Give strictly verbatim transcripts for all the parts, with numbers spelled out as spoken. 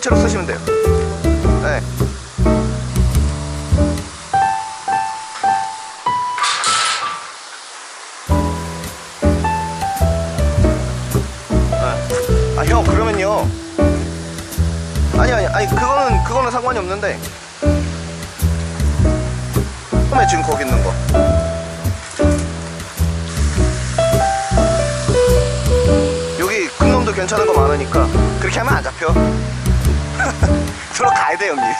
일체로 쓰시면 돼요. 네. 아, 형, 그러면요. 아니, 아니, 아니, 그거는, 그거는 상관이 없는데. 처음에 지금 거기 있는 거. 여기 큰 놈도 괜찮은 거 많으니까. 그렇게 하면 안 잡혀. 들어가야 돼, 형님.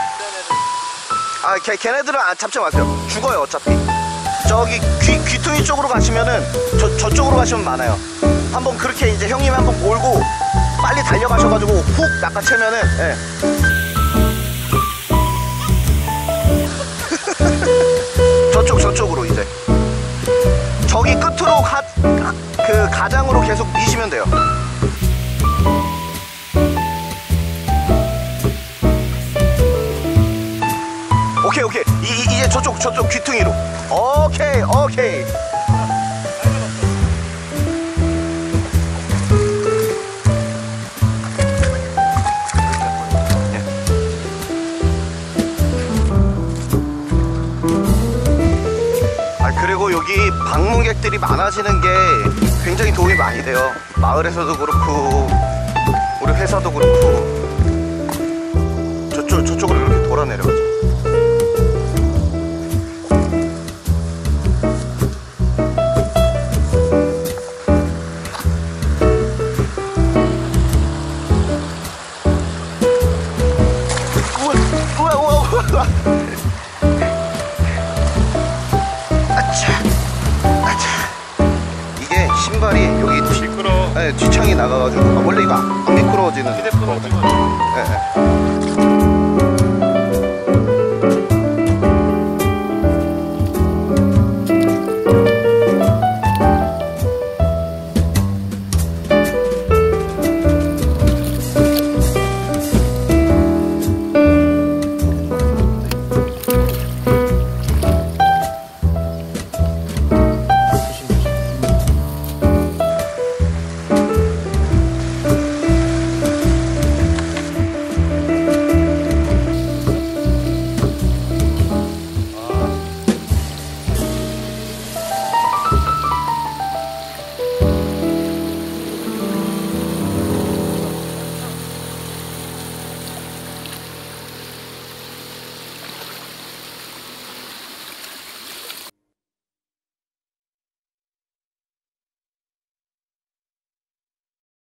아, 걔, 걔네들은 안 잡지 마세요. 죽어요, 어차피. 저기 귀, 귀퉁이 쪽으로 가시면은, 저, 저쪽으로 가시면 많아요. 한번 그렇게 이제 형님 한번 몰고 빨리 달려가셔가지고 훅 낚아채면은, 예. 저쪽 저쪽으로 이제 저기 끝으로 가, 그 가장으로 계속 미시면 돼요. 오케이 오케이 이, 이, 이제 저쪽 저쪽 귀퉁이로. 오케이 오케이. 그리고 여기 방문객들이 많아지는 게 굉장히 도움이 많이 돼요. 마을에서도 그렇고 우리 회사도 그렇고. 저쪽, 저쪽으로 이렇게 돌아 내려가죠. 우와 우와 우와 우와. 이게 신발이 여기 미끄러. 네, 뒤창이 나가가지고. 아, 원래 이거 안 미끄러워지는. 휴대폰으로 찍어. 네, 네.